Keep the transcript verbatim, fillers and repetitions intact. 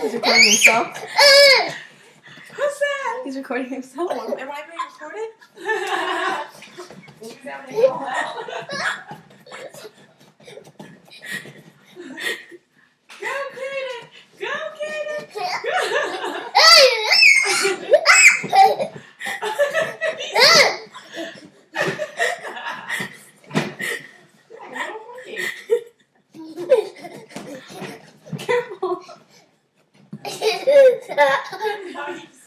He's recording himself. What's that? He's recording himself. Am I being recorded? Is that what they call that? Go get it! Go get it! Careful. No,